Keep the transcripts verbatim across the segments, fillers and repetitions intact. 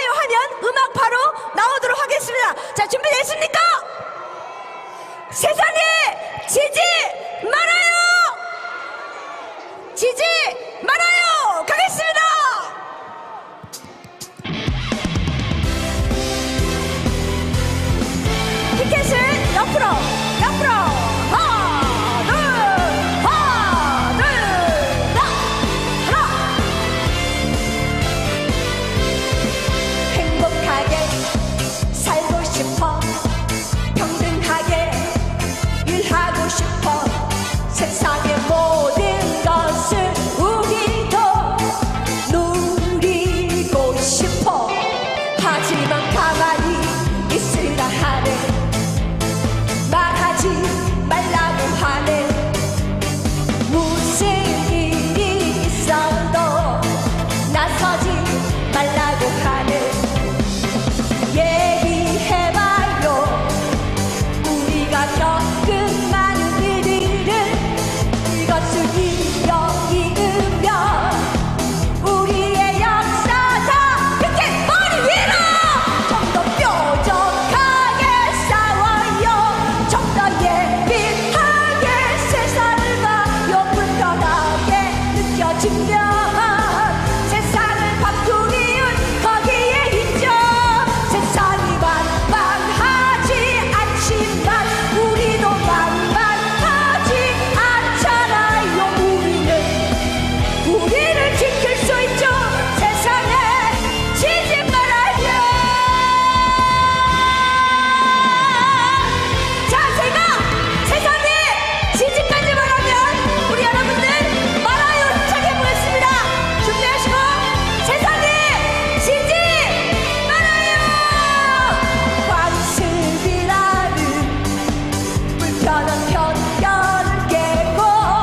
말아요 하면 음악 바로 나오도록 하겠습니다. 자, 준비됐습니까? 세상에 지지 말아요! 지지 말아요! 가겠습니다! 티켓을 옆으로 옆으로 하나 둘 하나 둘 하나 행복하게 살고 싶어 평등하게 일하고 싶어 세상의 모든 것을 우리도 누리고 싶어 하지만 가만히 있으라 하네 말하지 말라고 하네 무슨 일이 있어도 나서지 말라고 하네 얘기해봐요 우리가 겪은 많은 일들을 이것을 이어 이으면 우리의 역사다 이렇게 머리 위로 좀 더 뾰족하게 싸워요 좀 더 예민하게 세상을 봐요 불편하게 느껴지면 세상을 바꾸기는 거기에 있죠 세상이 만만하지 않지만 우리도 만만하지 않잖아요 우리는 우리를 지킬 수 있죠 세상에 지지 말아요 자 제가 세상에 지지까지 말하면 우리 여러분들 말아요 힘차게 해보겠습니다 준비하시고 세상에 지지 말아요 관습이라는 불편한 편견을 깨고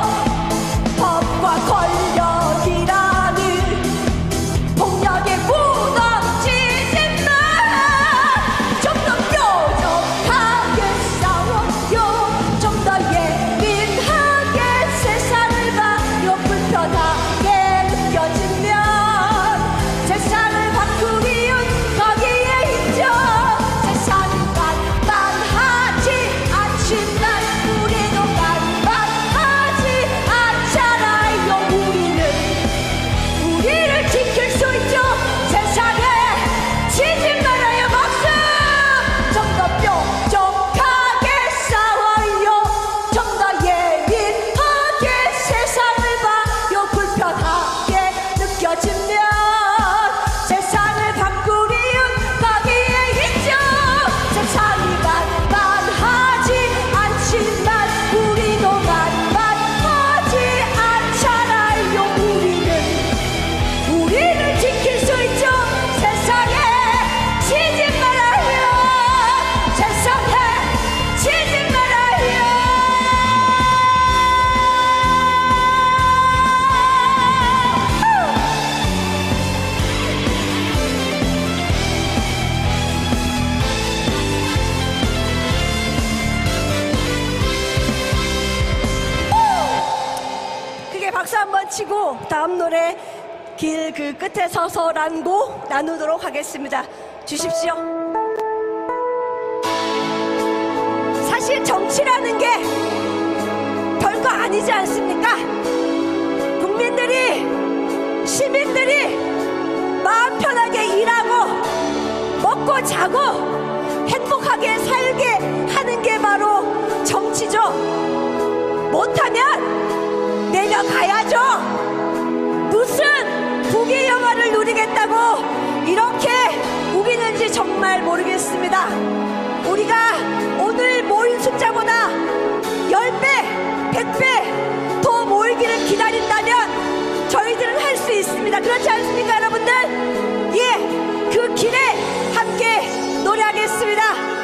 법과 권력이라는 폭력에 무너지지만 좀 더 뾰족하게 싸워요 좀 더 예민하게 세상을 봐요 불편하게 느껴지면 세상을 바꾸기는 거기에 있죠 세상이 만만하지 않지만 우리도 만만하지 않잖아요 우리는 우리를 지킬 수 있죠 세상에 지지 말아요 박수 좀 더 뾰족하게 싸워요 좀 더 예민하게 세상을 봐요 불편하게 느껴지면 세상을 바꾸기는 거기에 있죠 세상이 만만하지 않지만 우리도 만만하지 않잖아요 우리는 우리를 지킬 수 있죠 세상에 지지 말아요 세상에 지지 말아요 크게 박수 한번 치고 다음 노래 길 그 끝에 서서란고 나누도록 하겠습니다. 주십시오. 사실 정치라는 게 별거 아니지 않습니까? 국민들이 시민들이 마음 편하게 일하고 먹고 자고 행복하게 살게 하는 게 바로 정치죠. 못하면 내려가야죠. 무슨 부귀 영화를 누리겠다고 이렇게 우기는지 정말 모르겠습니다. 우리가 오늘 모인 숫자보다 십 배, 백 배 더 모이기를 기다린다면 저희들은 할 수 있습니다. 그렇지 않습니까 여러분들? 예, 그 길에 함께 노래하겠습니다.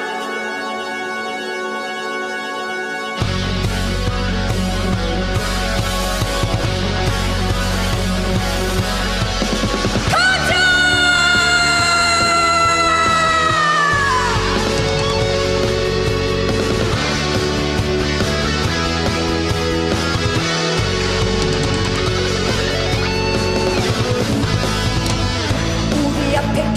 우리 앞에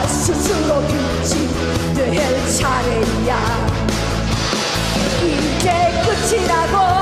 스스로 규칙될 차례야. 이제 끝이라고